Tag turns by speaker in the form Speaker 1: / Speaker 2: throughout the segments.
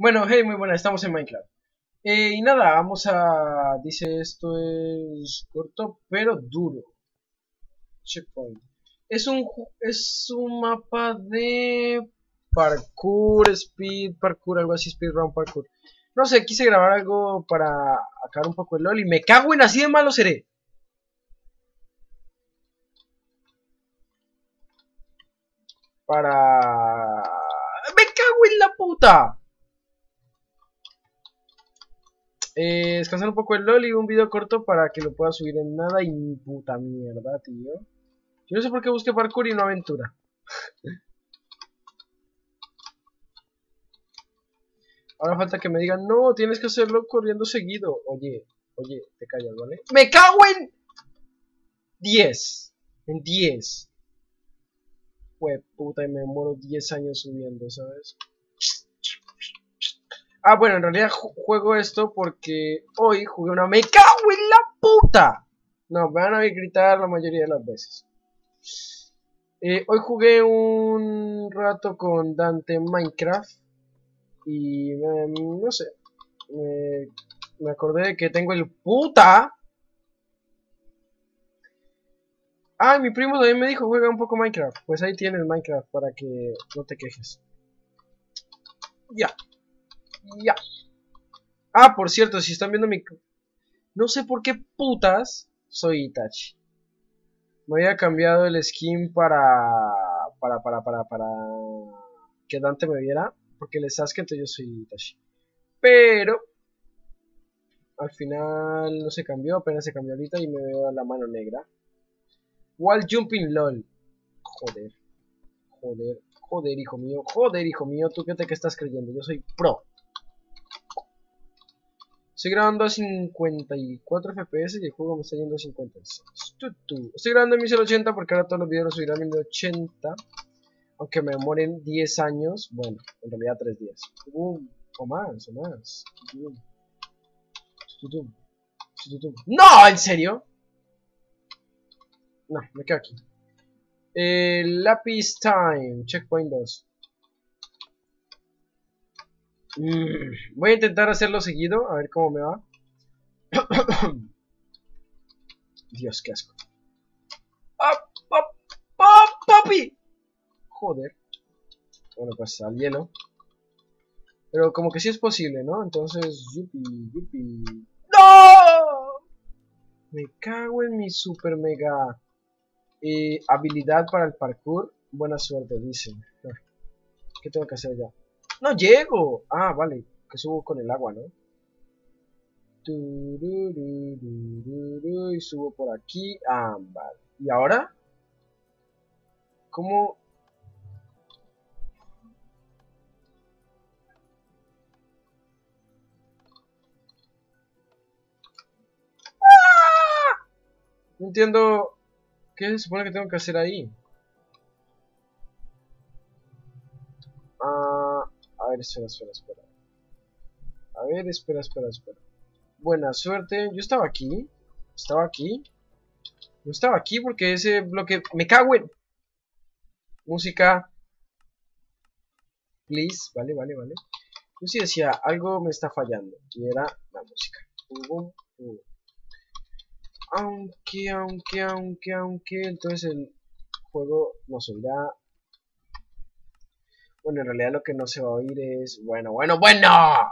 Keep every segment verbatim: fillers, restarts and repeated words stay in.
Speaker 1: Bueno, hey, muy buena, estamos en Minecraft. Eh, y nada, vamos a... Dice esto es corto, pero duro. Checkpoint. Es un, ju- es un mapa de parkour, speed, parkour, algo así, speedrun, parkour. No sé, quise grabar algo para acabar un poco el LOL y me cago en así de malo seré. Para... ¡Me cago en la puta! Eh, descansar un poco el LOL y un video corto para que lo pueda subir en nada y mi puta mierda, tío. Yo no sé por qué busqué parkour y no aventura. Ahora falta que me digan, no, tienes que hacerlo corriendo seguido. Oye, oye, te callas, ¿vale? ¡Me cago en diez! En diez. Fue puta, y me muero diez años subiendo, ¿sabes? Ah, bueno, en realidad ju juego esto porque hoy jugué una... ¡Me cago en la puta! No, me van a gritar la mayoría de las veces. Eh, hoy jugué un rato con Dante en Minecraft. Y eh, no sé, me, me acordé de que tengo el puta. Ah, mi primo también me dijo, juega un poco Minecraft. Pues ahí tienes Minecraft para que no te quejes. Ya, ya. Ah, por cierto, si están viendo mi... No sé por qué putas soy Itachi. Me había cambiado el skin para... Para, para, para, para... Que Dante me viera. Porque le Sasuke, entonces yo soy Itachi. Pero... Al final no se cambió, apenas se cambió ahorita y me veo la mano negra. Wall jumping LOL. Joder. Joder. Joder, hijo mío. Joder, hijo mío. ¿Tú qué te que estás creyendo? Yo soy pro. Estoy grabando a cincuenta y cuatro F P S y el juego me está yendo a cincuenta y seis. Tu, tu. Estoy grabando en mil ochenta porque ahora todos los videos los subirán en mil ochenta. Aunque me demoren diez años. Bueno, en realidad tres días. Uh, o más, o más. Uh. ¡No! ¿En serio? No, me quedo aquí. Eh, lápiz time. Checkpoint dos. Mm, voy a intentar hacerlo seguido. A ver cómo me va. Dios, qué asco. ¡Ah! ¡Ah! ¡Ah! ¡Papi! Joder. Bueno, pues al hielo. Pero como que sí es posible, ¿no? Entonces, yupi, yupi. ¡No! Me cago en mi super mega eh, habilidad para el parkour. Buena suerte, dicen. ¿Qué tengo que hacer ya? ¡No llego! Ah, vale. Que subo con el agua, ¿no? Y subo por aquí. Ah, vale. ¿Y ahora? ¿Cómo? No entiendo. ¿Qué se supone que tengo que hacer ahí? Ah, a ver, espera, espera, espera. A ver, espera, espera, espera. Buena suerte. Yo estaba aquí. Estaba aquí. No estaba aquí porque ese bloque... Me cago en... Música. Please. Vale, vale, vale. Yo sí decía, algo me está fallando. Y era la música. Uh, uh. Aunque, aunque, aunque, aunque... Entonces el juego nos oirá. Bueno, en realidad lo que no se va a oír es... Bueno, bueno, bueno.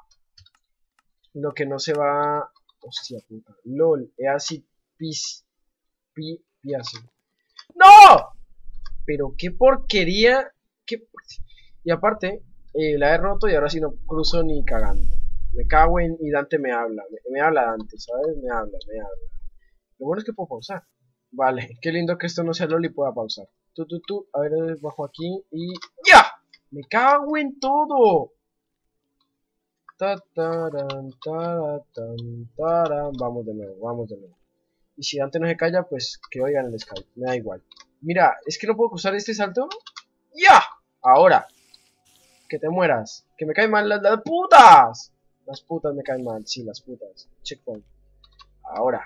Speaker 1: Lo que no se va... Hostia puta. LOL. Es así. Pis. Pi. Piazo. ¡No! Pero qué porquería. Qué... Y aparte, eh, la he roto y ahora sí no cruzo ni cagando. Me cago en... Y Dante me habla. Me, me habla Dante, ¿sabes? Me habla, me habla. Lo bueno es que puedo pausar. Vale, qué lindo que esto no sea LOL y pueda pausar. Tú, tú, tú. A ver, bajo aquí y... ¡Ya! Me cago en todo. Ta, taran, tara, tan, taran. Vamos de nuevo, vamos de nuevo. Y si Dante no se calla, pues que oigan el Skype. Me da igual. Mira, es que no puedo cruzar este salto. ¡Ya! Ahora. Que te mueras. Que me caen mal las, las putas. Las putas me caen mal. Sí, las putas. Checkpoint. Ahora.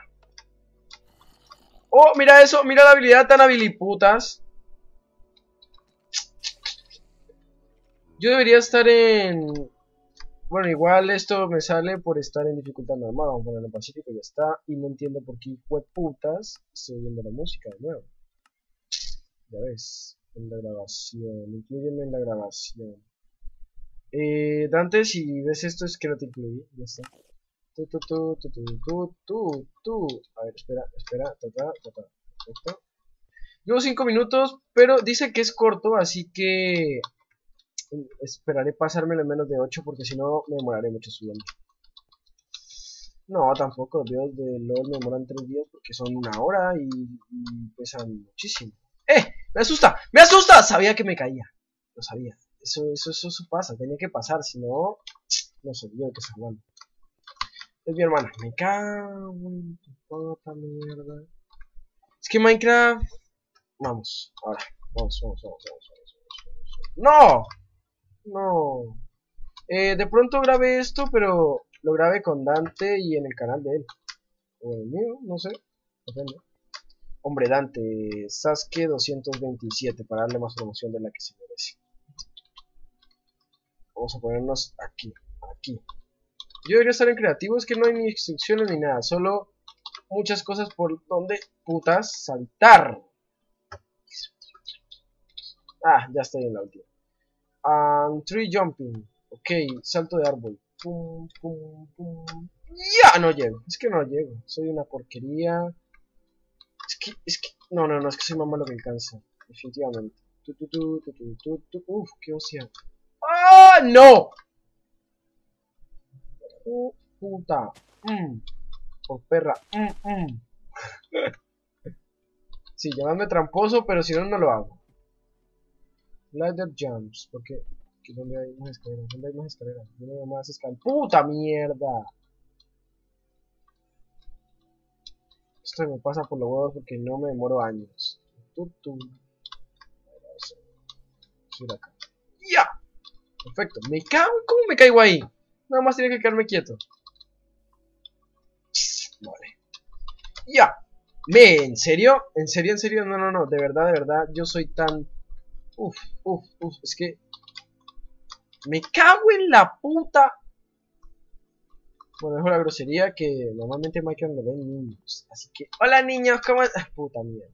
Speaker 1: Oh, mira eso. Mira la habilidad tan habiliputas. Yo debería estar en... Bueno, igual esto me sale por estar en dificultad normal. Vamos a ponerlo en pacífico y ya está. Y no entiendo por qué putas estoy viendo la música de nuevo. Ya ves, en la grabación. Inclúyeme en la grabación. Eh, Dante, si ves esto es que no te incluí. Ya está. Tu, tu, tu, tu, tu, tu, tu, tu. A ver, espera, espera. Ta, ta, ta, ta. Perfecto. Llevo cinco minutos, pero dice que es corto, así que esperaré pasármelo en menos de ocho porque si no me demoraré mucho subiendo. No, tampoco, los videos de LOL me demoran tres días porque son una hora y, y pesan muchísimo. ¡Eh! ¡Me asusta! ¡Me asusta! Sabía que me caía. Lo sabía. Eso, eso, eso, eso pasa, tenía que pasar, si no, no soy yo el que se aguanta. Es mi hermana. Me cago en tu puta mierda. Es que Minecraft... Vamos, ahora. Vamos, vamos, vamos, vamos, vamos, vamos, vamos. ¡No! No. Eh, de pronto grabé esto, pero lo grabé con Dante y en el canal de él. O el mío, no sé. Depende. Hombre, Dante, Sasuke doscientos veintisiete para darle más promoción de la que se merece. Vamos a ponernos aquí, aquí. Yo debería estar en creativo, es que no hay ni instrucciones ni nada, solo muchas cosas por donde putas saltar. Ah, ya estoy en la última. Um, tree jumping. Ok, salto de árbol. Pum, pum, pum. Ya, no llego. Es que no llego. Soy una porquería. Es que, es que... No, no, no, es que soy más malo que el cáncer. Definitivamente. Tu, tu, tu, tu, tu, tu, tu. Uf, qué hostia. ¡Ah, no! Uh, puta. Mm. Por perra. Mm, mm. Sí, llamadme tramposo, pero si no, no lo hago. Ladder jumps, porque ¿dónde hay más escaleras? ¿Dónde hay más escaleras? ¿Dónde hay más escaleras? ¡Puta mierda! Esto me pasa por los huevos porque no me demoro años. Tutum. Subir acá. ¡Ya! Perfecto. Me cago. ¿Cómo me caigo ahí? Nada más tiene que quedarme quieto. Vale. ¡Ya! ¿Me? ¿En serio? ¿En serio? ¿En serio? No, no, no. De verdad, de verdad. Yo soy tan... Uf, uf, uf. Es que... Me cago en la puta. Bueno, dejo la grosería que normalmente Minecraft lo ven niños. Así que... ¡Hola niños! ¿Cómo es? Ah, puta mierda.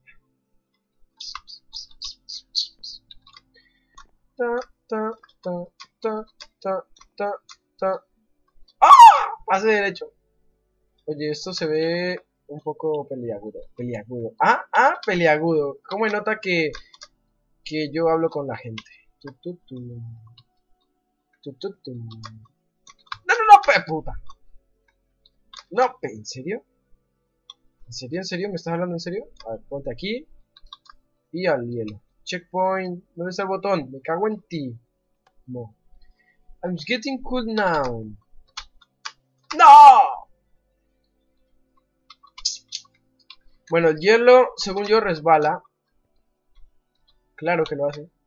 Speaker 1: Ta, ta, ta, ta, ta, ta, ta. ¡Ah! Pase derecho. Oye, esto se ve un poco peliagudo. Peliagudo. Ah, ah, peliagudo. ¿Cómo me nota que, que yo hablo con la gente? Tu, tu, tu. Tu, tu, tu. No, no, no, pe puta. No, ¿en serio? ¿En serio? ¿En serio? ¿Me estás hablando en serio? A ver, ponte aquí. Y al hielo. Checkpoint. ¿Dónde está el botón? Me cago en ti. No. I'm getting cool now. ¡No! Bueno, el hielo, según yo, resbala. Claro que lo hace.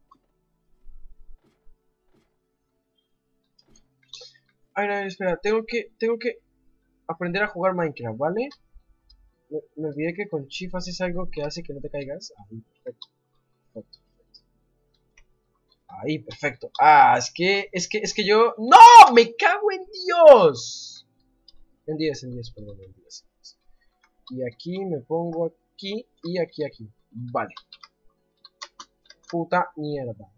Speaker 1: Ay, no, espera. Tengo que, tengo que aprender a jugar Minecraft, ¿vale? Me, me olvidé que con Shift haces algo que hace que no te caigas. Ahí, perfecto. Perfecto, perfecto. Ahí, perfecto. Ah, es que, es que, es que yo... ¡No! ¡Me cago en Dios! En diez, en diez, perdón, en diez. Y aquí me pongo aquí y aquí, aquí. Vale. Puta mierda.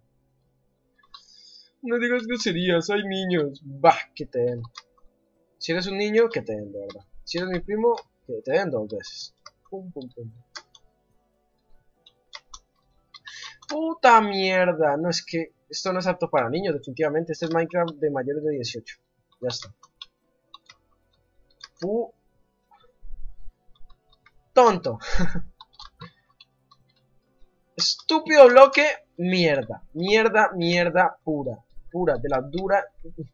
Speaker 1: No digas groserías, hay niños. Bah, que te den. Si eres un niño, que te den, de verdad. Si eres mi primo, que te den dos veces. Pum, pum, pum. Puta mierda. No, es que esto no es apto para niños, definitivamente. Este es Minecraft de mayores de dieciocho. Ya está. Pu... Tonto. Estúpido bloque. Mierda. Mierda, mierda pura. Pura, de la dura.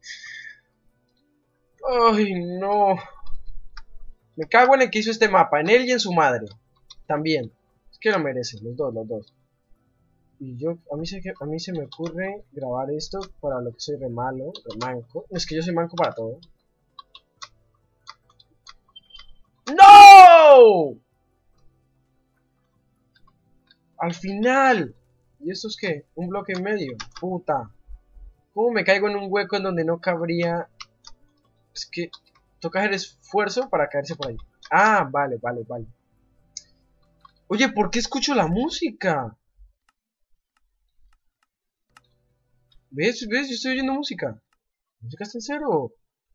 Speaker 1: Ay, no. Me cago en el que hizo este mapa. En él y en su madre. También. Es que lo merecen, los dos, los dos. Y yo, a mí, se, a mí se me ocurre grabar esto para lo que soy re malo, re manco. Es que yo soy manco para todo. ¡No! Al final. ¿Y esto es qué? Un bloque en medio. Puta. ¿Cómo me caigo en un hueco en donde no cabría Es que toca hacer esfuerzo para caerse por ahí. Ah, vale, vale, vale. Oye, ¿por qué escucho la música? ¿Ves? ¿Ves? Yo estoy oyendo música. La música está en cero.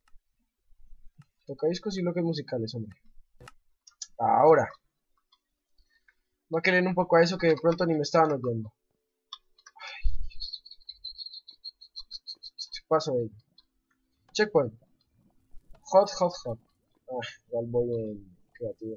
Speaker 1: Toca discos y bloques musicales, hombre. Ahora. Voy a querer un poco a eso que de pronto ni me estaban oyendo. Ay, paso de ello. Checkpoint. Hot, hot, hot. Ah, igual voy en creativo.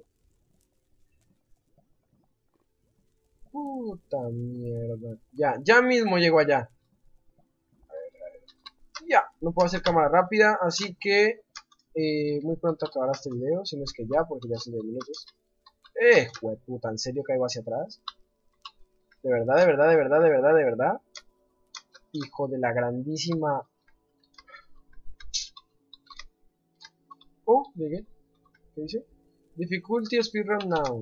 Speaker 1: Puta mierda. Ya, ya mismo llego allá. A ver, a ver. Ya, no puedo hacer cámara rápida, así que eh, muy pronto acabará este video, si no es que ya, porque ya son diez minutos. Eh, puta, ¿en serio caigo hacia atrás? De verdad, de verdad, de verdad, de verdad, de verdad. Hijo de la grandísima... Oh, llegué. ¿Qué dice? Difficulty speedrun now.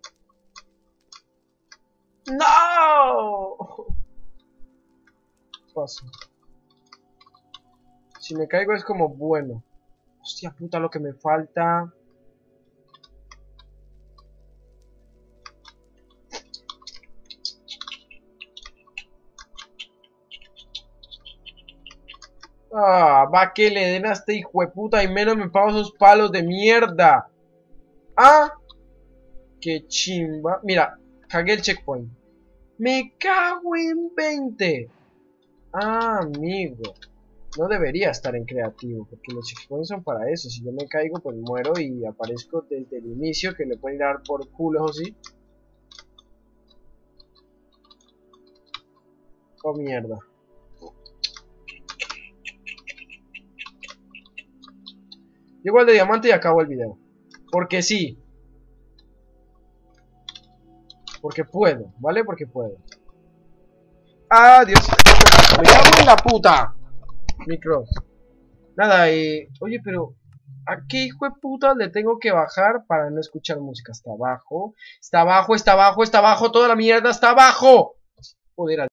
Speaker 1: ¡No! Paso. Si me caigo es como bueno. Hostia puta, lo que me falta. Ah, va que le den a este hijo de puta y menos me pago esos palos de mierda. Ah, qué chimba. Mira, cagué el checkpoint. Me cago en veinte. Ah, amigo. No debería estar en creativo, porque los checkpoints son para eso. Si yo me caigo, pues muero y aparezco desde el inicio, que le pueden dar por culo, o sí. Oh, mierda. Llego al de diamante y acabo el video. Porque sí. Porque puedo, ¿vale? Porque puedo. Adiós. Me cago en la puta. Micro. Nada, eh. Oye, pero ¿a qué hijo de puta le tengo que bajar para no escuchar música? Está abajo. Está abajo, está abajo, está abajo. Toda la mierda está abajo. Joder.